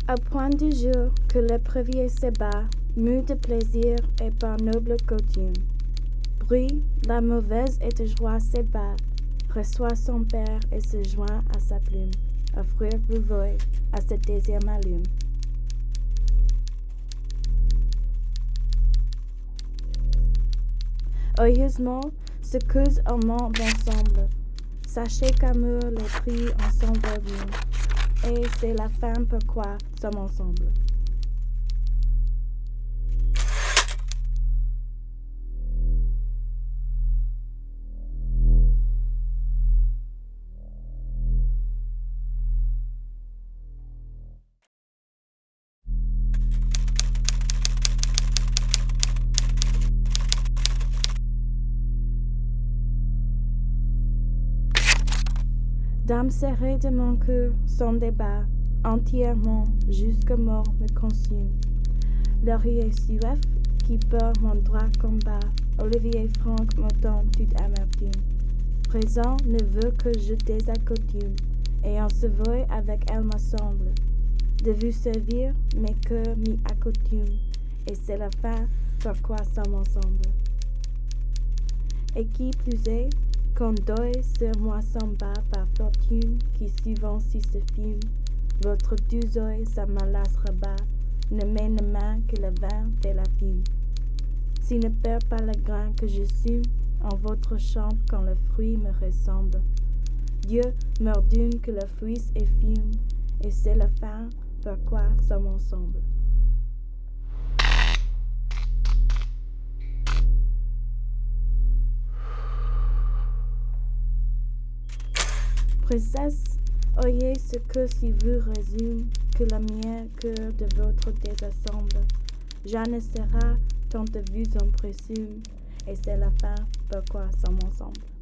Au point du jour que l'épervier se bat, mu de plaisir et par noble coutume. Bruit, la mauvaise et de joie se bat, reçoit son père et se joint à sa plume. Offrir bouvoy à ce désir m'allume. Heureusement, ce cause au monde ensemble. Sachez qu'amour les prix en son volume. Et c'est la fin pourquoi sommes ensemble. Dame serrée de mon cœur, sans débat, entièrement, jusqu'à mort me consume. Laurier suif qui porte mon droit combat, Olivier Franck m'entend toute amertume. Présent ne veut que je désaccoutume, et en se voit avec elle me semble. De vous servir, mes cœurs m'y accoutument, et c'est la fin pourquoi sommes ensemble. Et qui plus est, qu'on deuil sur moi s'en bat par fortune qui souvent si se fume, votre deux oeils ça me lassera bas, ne mène main que le vin fait la fume. Si ne perds pas le grain que je sume en votre chambre quand le fruit me ressemble, Dieu m'ordonne que le fruit est fume, et c'est la fin pourquoi sommes ensemble. Princesse, oyez ce que si vous résume, que le mien cœur de votre désassemble. Jeanne ne sera tant de vous en présume, et c'est la fin pourquoi sommes ensemble.